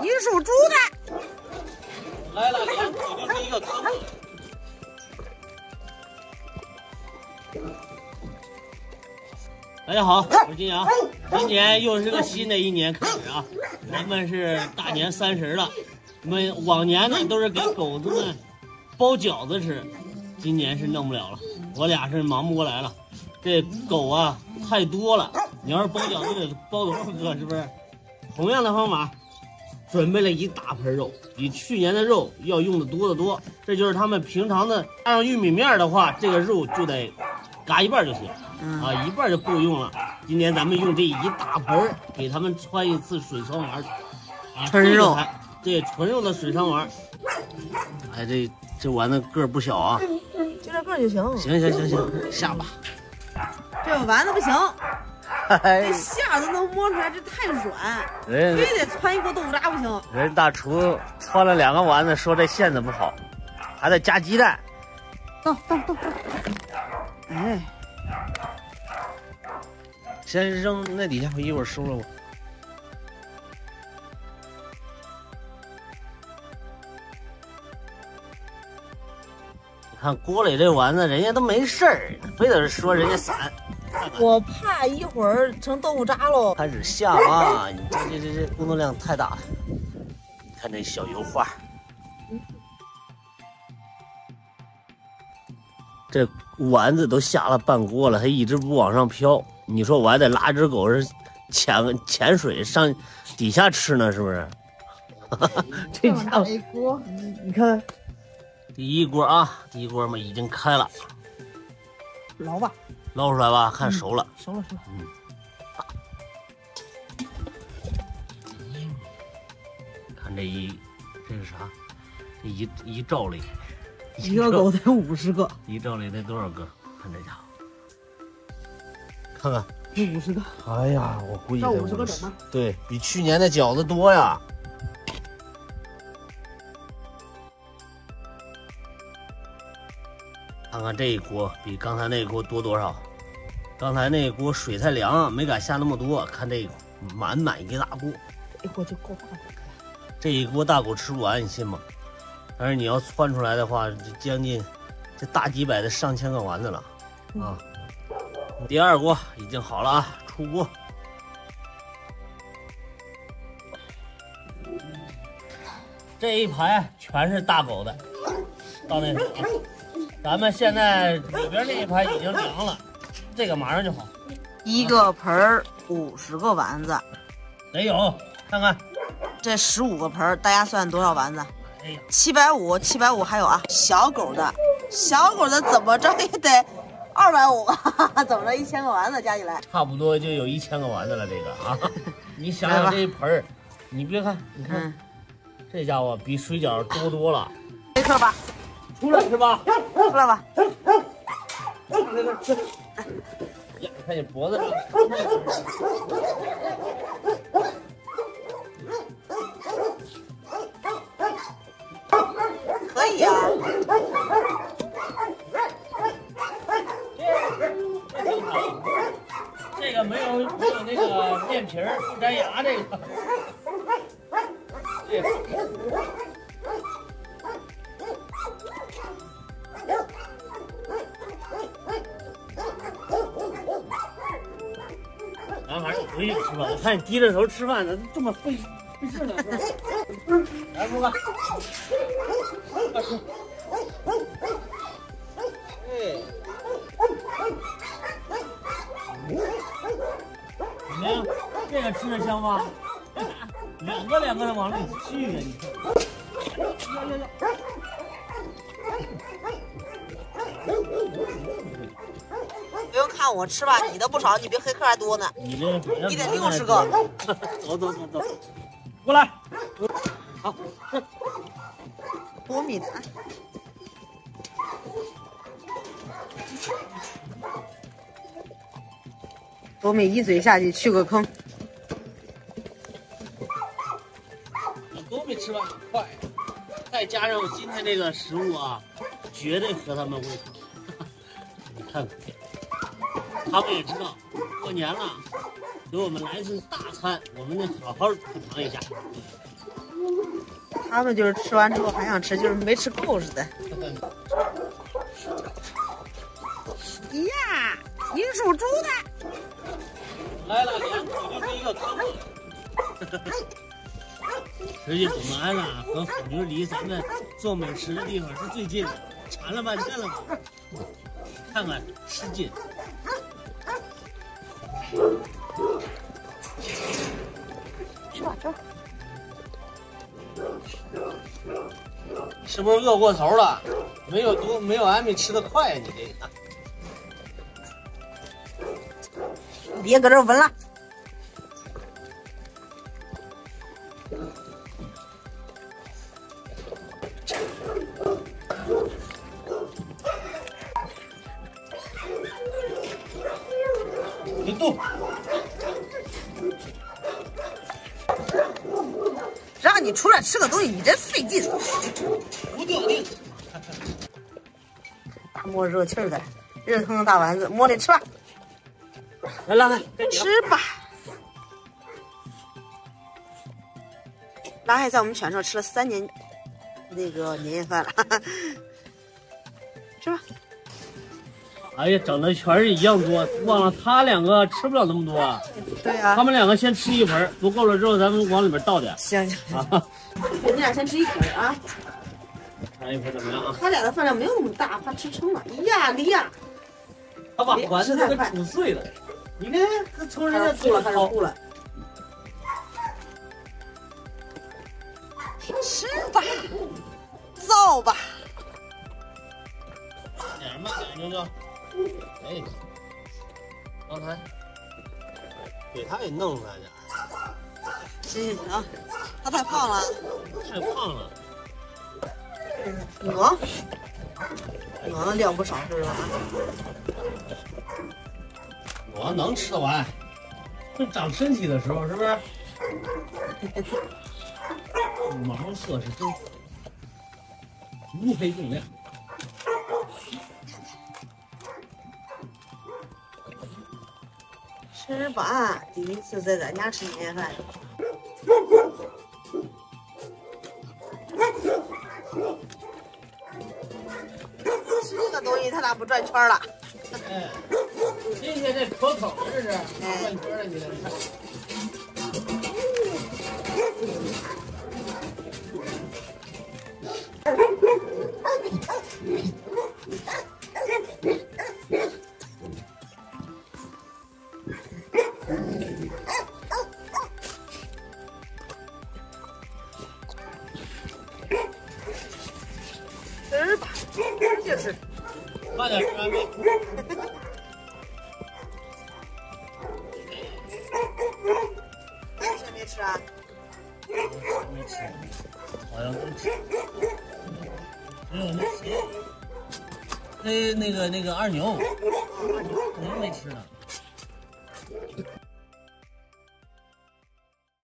你属猪的。 来了，两口就是一个坑。大家好，我是金阳。今年又是个新的一年开始啊，咱们是大年30了。我们往年呢都是给狗子们包饺子吃，今年是弄不了了，我俩是忙不过来了。这狗啊太多了，你要是包饺子得包多少个，是不是？同样的方法，准备了一大盆肉，比去年的肉要用的多得多。这就是他们平常的，按上玉米面的话，这个肉就得嘎一半就行。啊，一半就够用了。今年咱们用这一大盆给他们穿一次水桑丸，啊， 纯肉， 对，纯肉的水桑丸。哎，这丸子个儿不小啊， 就这个就行。 行，下吧。 这丸子不行， 哎， 这馅都能摸出来，这太软， 非得汆一锅豆腐渣不行。 人大厨汆了2个丸子，说这馅子不好，还得加鸡蛋。 动。哎。 先扔那底下，我一会儿收了我。你看锅里这丸子，人家都没事儿，非得说人家散。 我怕一会儿成豆腐渣喽。 开始下吧，你这工作量太大了。你看这小油花，这丸子都下了半锅了，它一直不往上飘。你说我还得拉只狗是潜水上底下吃呢，是不是？这家伙一锅， 你看，第一锅嘛已经开了， 捞吧， 捞出来吧，看熟了， 熟了。 看这是啥？这一罩里， 一个狗得50个， 一罩里得多少个？看这家伙。看看， 这50个。 哎呀，我估计得 50个整吗？ 对比去年的饺子多呀。看看这一锅比刚才那一锅多多少？刚才那一锅水太凉，没敢下那么多。看这满一大锅， 这一锅就够大狗。 这一锅大狗吃不完，你信吗？但是你要窜出来的话，将近这大几百的上千个丸子了啊！第二锅已经好了啊，出锅。这一排全是大狗的，到那时候，咱们现在里边那一排已经凉了，这个马上就好。 一个盆50个丸子， 得有，看看这15个盆，大家算多少丸子？ 哎呀 750，还有啊，小狗的怎么着也得250，怎么着1000个丸子加起来， 差不多就有1000个丸子了。这个啊，你想想这一盆儿，你别看，你看、这家伙比水饺多了。 这克吧， 出来是吧？ 出来吧。 呀，看你脖子上。 可以啊。 这个没有那个面皮儿不粘牙，这个。咱反正回去吃吧。我看你低着头吃饭，咋这么费事呢？来，木哥，快吃。哎。怎么样？这个吃着香吗？两个的往里去呀！你看， 不用看我吃吧，你的不少，你比黑客还多呢。 你得60个。 走，过来。好， 多米的。多米一嘴下去去个坑。 多米吃饭很快，再加上今天这个食物啊，绝对合他们胃口。你看看，他们也知道过年了，给我们来一次大餐，我们得好好品尝一下。 他们就是吃完之后还想吃，就是没吃够似的。呀，你属猪的。 来了，连口就是一个坑。实际我们安娜和虎妞离咱们做美食的地方是最近的，馋了半天了嘛。看看吃劲。 去吧，去吧。 是不是饿过头了？没有艾米吃的快，你这个。 别搁这闻了。 别动。 让你出来吃个东西，你真费劲。 不掉腚。 摸热气儿的，热腾腾大丸子，摸着吃吧。 来，拉开， 吃吧。拉海在我们犬舍吃了3年那个年夜饭了，哈哈。吃吧。 哎呀，整的全是一样多，忘了他两个吃不了那么多啊。 对呀、 他们两个先吃一盆，足够了之后咱们往里边倒点。 行行， 啊， 你俩先吃一盆啊。 尝一盆怎么样啊？ 他俩的饭量没有那么大，怕吃撑了。呀，离呀！ 他把丸子都给煮碎了。你看，他从人家吐了，开始吐吐了。吃吧，造吧。 点慢点，妞妞。哎，刚才给他也弄出来点。 行，他太胖了。 太胖了。 鹅量不少是吧？ 我能吃得完，这长身体的时候是不是？毛色是真乌黑锃亮。 吃吧，第一次在咱家吃年夜饭。这个东西他俩不转圈了。 哎，今天这可口这是转圈了，你看。 吃吧，就是。 慢点吃，安妹。 谁没吃啊？ 没吃，好像没吃。只有那谁，那个二牛，可能没吃呢。